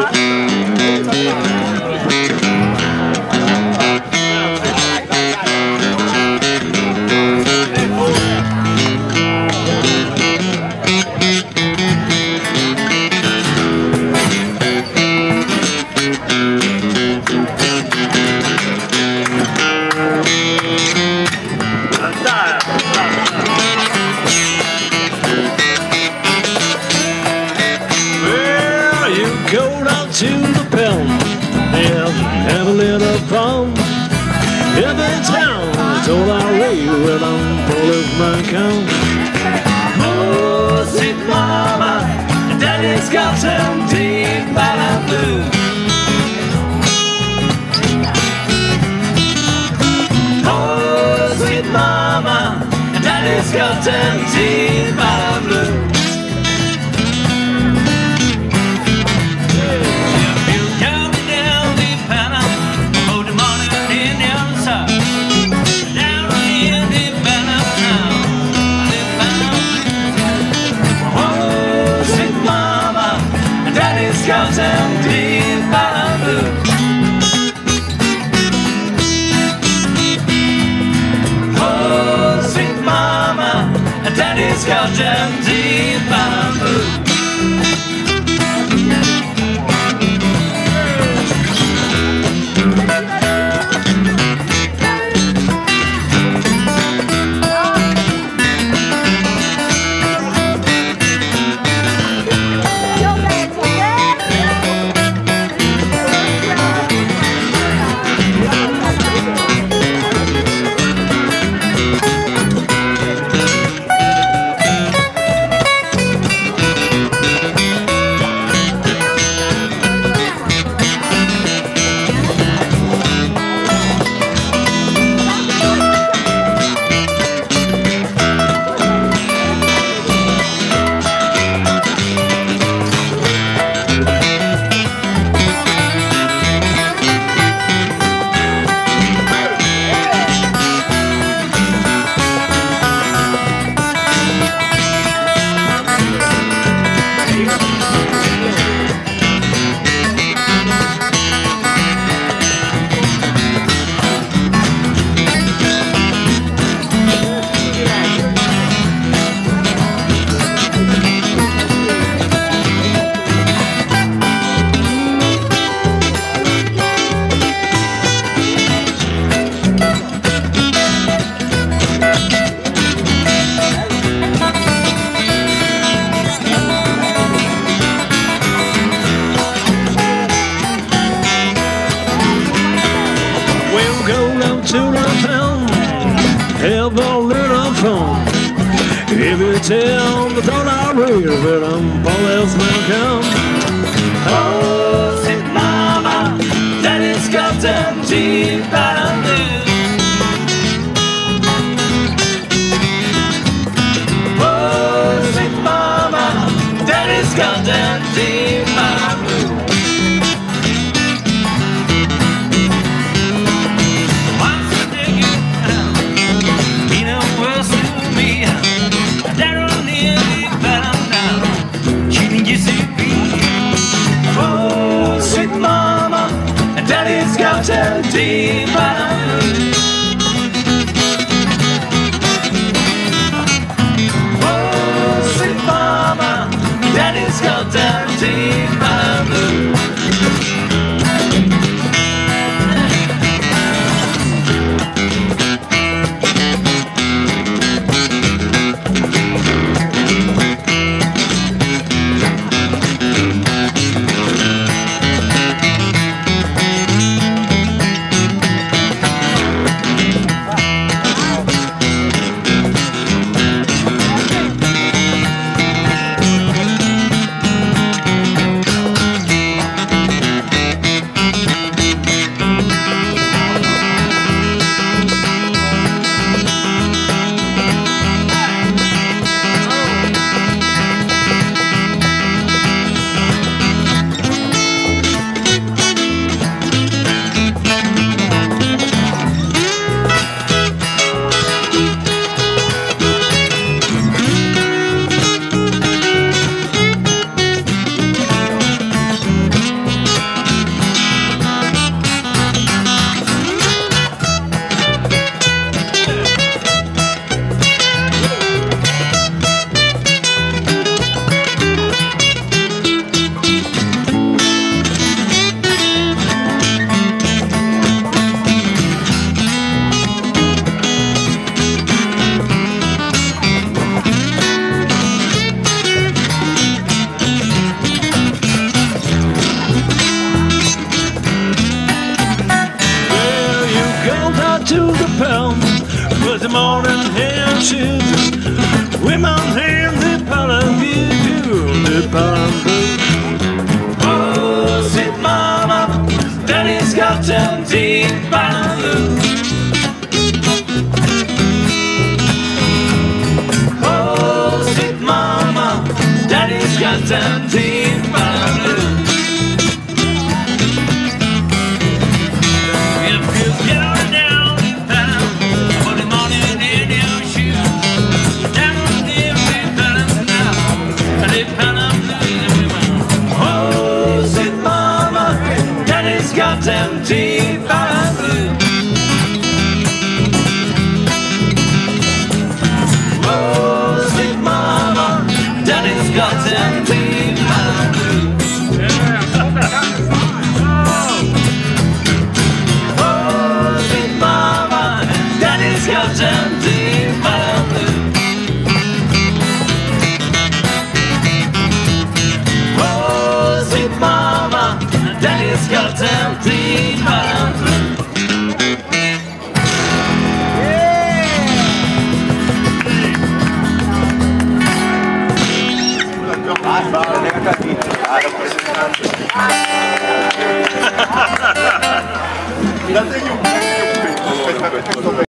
To the pound, have a little fun. Every town, told our way when I'm policeman count. Oh, sweet mama, daddy's got some deep Malibu. Oh, sweet mama, daddy's got some deep Malibu. Scouts and deep Malibu. Oh, sweet mama, daddy's Scouts and deep Malibu. To the town, have a little fun. If you tell the thought I read, but I'm policeman come. Oh, sweet mama, daddy's got them deep Malibu. Oh, sweet mama, daddy's got them deep Malibu. Scouts and deep Malibu. Oh, sweet mama, daddy's got and deep Malibu. pound. Put the morning hand shoes. With my hands, they pollen view, they pollen blue. Oh, sweet mama, daddy's got them deep pollen blue. Oh, sweet mama, daddy's got them deep pollen blue. Got them deep and blue. Oh, sweet mama, daddy's got them deep and blue. Oh, sweet mama, daddy's got them deep and blue. Oh, sweet mama, daddy's got them deep and blue. Yeah.